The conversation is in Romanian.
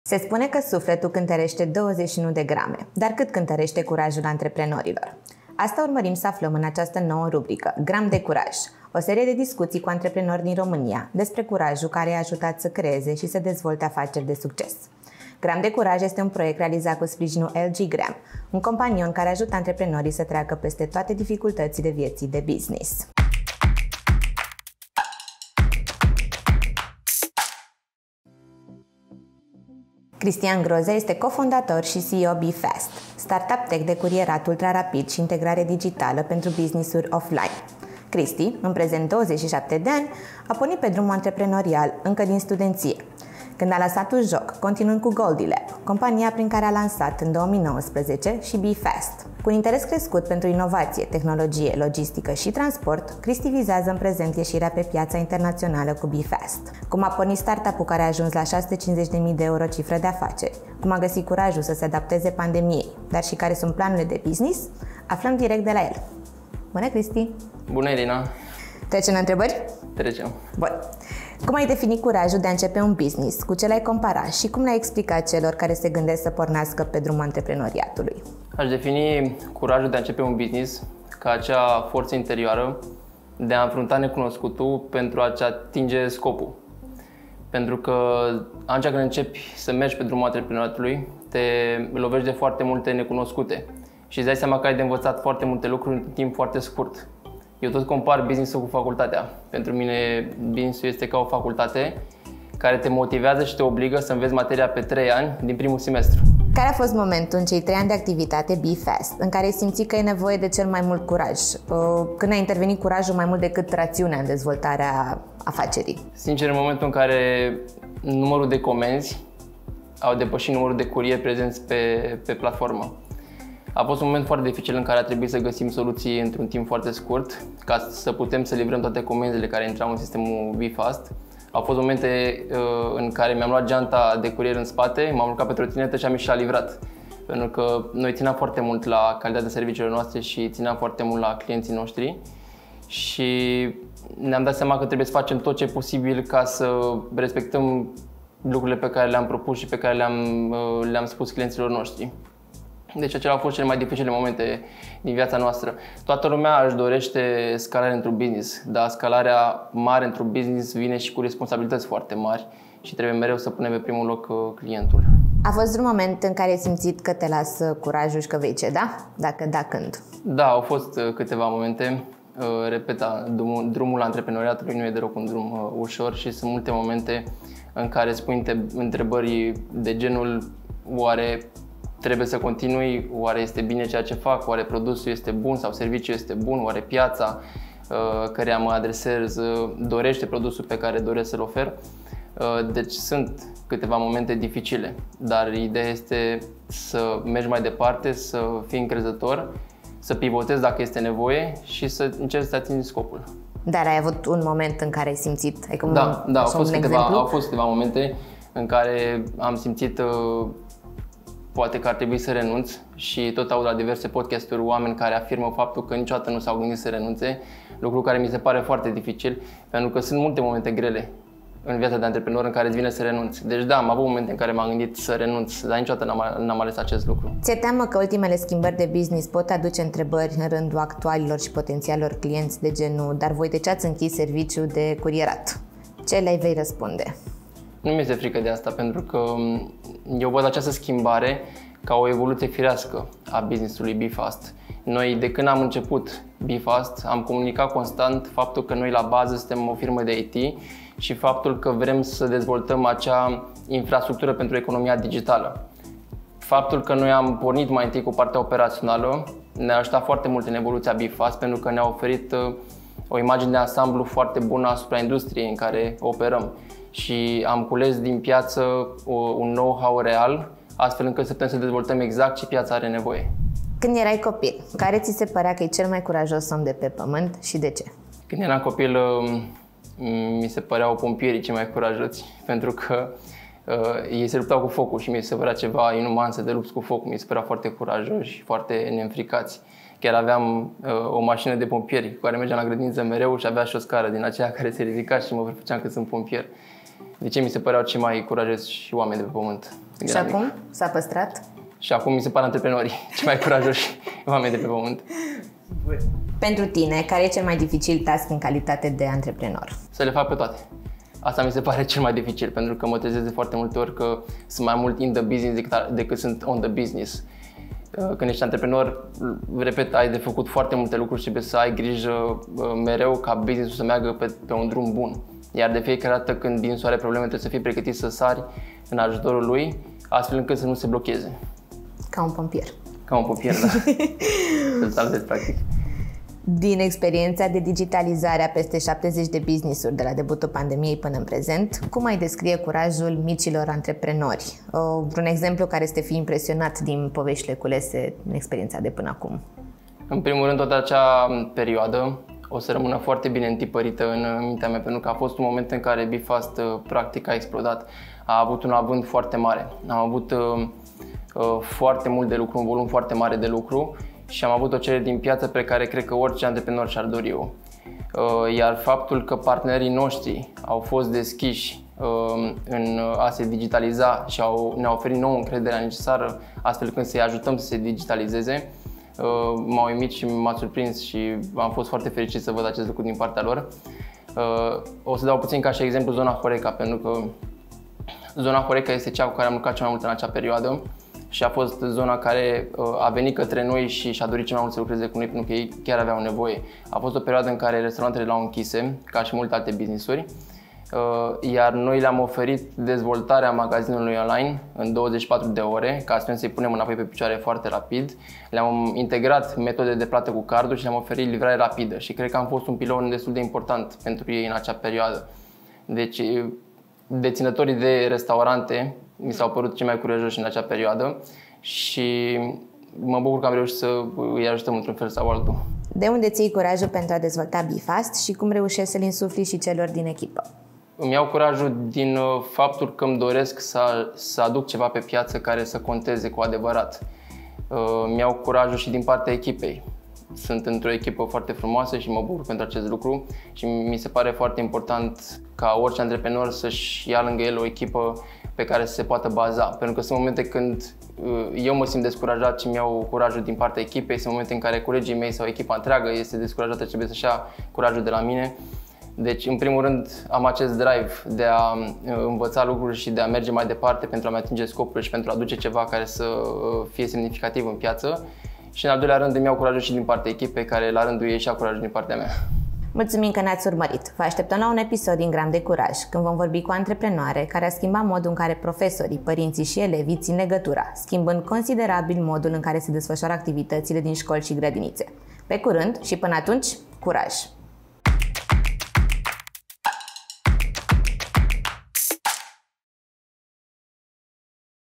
Se spune că sufletul cântărește 21 de grame, dar cât cântărește curajul antreprenorilor? Asta urmărim să aflăm în această nouă rubrică, Gram de Curaj, o serie de discuții cu antreprenori din România despre curajul care i-a ajutat să creeze și să dezvolte afaceri de succes. Gram de Curaj este un proiect realizat cu sprijinul LG Gram, un companion care ajută antreprenorii să treacă peste toate dificultățile vieții de business. Cristian Groza este cofondator și CEO BeFast, startup tech de curierat ultra-rapid și integrare digitală pentru business-uri offline. Cristi, în prezent 27 de ani, a pornit pe drumul antreprenorial încă din studenție, când a lăsat un joc, continuând cu Goldie Lab, compania prin care a lansat în 2019 și BeFast. Cu un interes crescut pentru inovație, tehnologie, logistică și transport, Cristi vizează în prezent ieșirea pe piața internațională cu BeFast. Cum a pornit startup-ul care a ajuns la 650.000 de euro cifră de afaceri, cum a găsit curajul să se adapteze pandemiei, dar și care sunt planurile de business, aflăm direct de la el. Bună, Cristi! Bună, Irina! Trecem la întrebări? Trecem. Bun. Cum ai definit curajul de a începe un business? Cu ce l-ai comparat și cum l-ai explicat celor care se gândesc să pornească pe drumul antreprenoriatului? Aș defini curajul de a începe un business ca acea forță interioară de a înfrunta necunoscutul pentru a-ți atinge scopul. Pentru că atunci când începi să mergi pe drumul antreprenoriatului, te lovești de foarte multe necunoscute și îți dai seama că ai de învățat foarte multe lucruri în timp foarte scurt. Eu tot compar business-ul cu facultatea. Pentru mine business-ul este ca o facultate care te motivează și te obligă să înveți materia pe 3 ani din primul semestru. Care a fost momentul în cei 3 ani de activitate BeFast în care ai simțit că e nevoie de cel mai mult curaj? Când a intervenit curajul mai mult decât rațiunea în dezvoltarea afacerii? Sincer, în momentul în care numărul de comenzi au depășit numărul de curieri prezenți pe platformă. A fost un moment foarte dificil în care a trebuit să găsim soluții într-un timp foarte scurt ca să putem să livrăm toate comenzile care intrau în sistemul BeFast. Au fost momente în care mi-am luat geanta de curier în spate, m-am urcat pe trotinetă și am ieșit la livrat. Pentru că noi țineam foarte mult la calitatea serviciilor noastre și țineam foarte mult la clienții noștri și ne-am dat seama că trebuie să facem tot ce e posibil ca să respectăm lucrurile pe care le-am propus și pe care le-am spus clienților noștri. Deci acelea au fost cele mai dificile momente din viața noastră. Toată lumea își dorește scalare într-un business, dar scalarea mare într-un business vine și cu responsabilități foarte mari și trebuie mereu să punem pe primul loc clientul. A fost un moment în care ai simțit că te lasă curajul și că vei ceda? Dacă da, când? Da, au fost câteva momente. Repet, drumul antreprenoriatului nu e deloc un drum ușor și sunt multe momente în care îți pui întrebări de genul: oare trebuie să continui? Oare este bine ceea ce fac? Oare produsul este bun sau serviciul este bun? Oare piața căreia mă adresez dorește produsul pe care doresc să-l ofer? Deci sunt câteva momente dificile, dar ideea este să mergi mai departe, să fii încrezător, să pivotezi dacă este nevoie și să încerci să atingi scopul. Dar ai avut un moment în care ai simțit? Da, au fost câteva momente în care am simțit poate că ar trebui să renunț și tot aud la diverse podcasturi oameni care afirmă faptul că niciodată nu s-au gândit să renunțe, lucru care mi se pare foarte dificil, pentru că sunt multe momente grele în viața de antreprenor în care îți vine să renunți. Deci da, am avut momente în care m-am gândit să renunț, dar niciodată n-am ales acest lucru. Ți-e teamă că ultimele schimbări de business pot aduce întrebări în rândul actualilor și potențialilor clienți de genul: dar voi de ce ați închis serviciul de curierat? Ce le vei răspunde? Nu mi-este frică de asta, pentru că eu văd această schimbare ca o evoluție firească a business-ului BeFast. Noi, de când am început BeFast, am comunicat constant faptul că noi la bază suntem o firmă de IT și faptul că vrem să dezvoltăm acea infrastructură pentru economia digitală. Faptul că noi am pornit mai întâi cu partea operațională ne-a ajutat foarte mult în evoluția BeFast, pentru că ne-a oferit o imagine de ansamblu foarte bună asupra industriei în care operăm. Și am cules din piață un know-how real, astfel încât să putem să dezvoltăm exact ce piața are nevoie. Când erai copil, care ți se părea că e cel mai curajos om de pe pământ și de ce? Când eram copil, mi se păreau pompierii cei mai curajoși, pentru că ei se luptau cu focul și mi se părea ceva inuman să te lupți cu focul. Mi se părea foarte curajoși și foarte neînfricați. Chiar aveam o mașină de pompieri cu care mergeam la grădiniță mereu și avea și o scară din aceea care se ridica și mă prefăceam că sunt pompier. De ce mi se păreau cei mai curajoși oameni de pe pământ? Și acum s-a păstrat? Și acum mi se par antreprenorii cei mai curajoși oameni de pe pământ. Pentru tine, care e cel mai dificil task în calitate de antreprenor? Să le fac pe toate. Asta mi se pare cel mai dificil, pentru că mă trezesc de foarte multe ori că sunt mai mult in the business decât sunt on the business. Când ești antreprenor, repet, ai de făcut foarte multe lucruri și trebuie să ai grijă mereu ca business-ul să meargă pe un drum bun. Iar de fiecare dată când business-ul are probleme, trebuie să fii pregătit să sari în ajutorul lui, astfel încât să nu se blocheze. Ca un pompier. Ca un pompier, da. Să-l salvezi, practic. Din experiența de digitalizare a peste 70 de business-uri de la debutul pandemiei până în prezent, cum ai descrie curajul micilor antreprenori? Vreun exemplu care să te fi impresionat din poveștile culese în experiența de până acum? În primul rând, toată acea perioadă o să rămână foarte bine întipărită în mintea mea, pentru că a fost un moment în care BeFast practic a explodat. A avut un avânt foarte mare. Am avut foarte mult de lucru, un volum foarte mare de lucru și am avut o cerere din piață pe care cred că orice antreprenor și-ar dori eu. Iar faptul că partenerii noștri au fost deschiși în a se digitaliza și ne-au oferit nouă încrederea necesară astfel când să-i ajutăm să se digitalizeze, m-a uimit și m-a surprins și am fost foarte fericit să văd acest lucru din partea lor. O să dau puțin ca și exemplu zona Horeca, pentru că zona Horeca este cea cu care am lucrat cel mai mult în acea perioadă și a fost zona care a venit către noi și și-a dorit cel mai mult să lucreze cu noi, pentru că ei chiar aveau nevoie. A fost o perioadă în care restaurantele le-au închise, ca și multe alte business-uri, iar noi le-am oferit dezvoltarea magazinului online în 24 de ore, ca astfel să-i punem înapoi pe picioare foarte rapid. Le-am integrat metode de plată cu cardul și le-am oferit livrare rapidă și cred că am fost un pilon destul de important pentru ei în acea perioadă. Deci, deținătorii de restaurante mi s-au părut cei mai curajoși în acea perioadă și mă bucur că am reușit să îi ajutăm într-un fel sau altul. De unde ții curajul pentru a dezvolta BeFast și cum reușești să-l insufli și celor din echipă? Îmi iau curajul din faptul că îmi doresc să aduc ceva pe piață care să conteze cu adevărat. Îmi iau curajul și din partea echipei. Sunt într-o echipă foarte frumoasă și mă bucur pentru acest lucru și mi se pare foarte important ca orice antreprenor să-și ia lângă el o echipă pe care să se poată baza. Pentru că sunt momente când eu mă simt descurajat și îmi iau curajul din partea echipei, sunt momente în care colegii mei sau echipa întreagă este descurajată și trebuie să-și ia curajul de la mine. Deci, în primul rând, am acest drive de a învăța lucruri și de a merge mai departe pentru a-mi atinge scopul și pentru a aduce ceva care să fie semnificativ în piață. Și în al doilea rând îmi iau curajul și din partea echipei, care la rândul ei și-a curajul din partea mea. Mulțumim că ne-ați urmărit! Vă așteptăm la un episod din Gram de Curaj, când vom vorbi cu antreprenoare care a schimbat modul în care profesorii, părinții și elevii țin legătura, schimbând considerabil modul în care se desfășoară activitățile din școli și grădinițe. Pe curând și până atunci, curaj!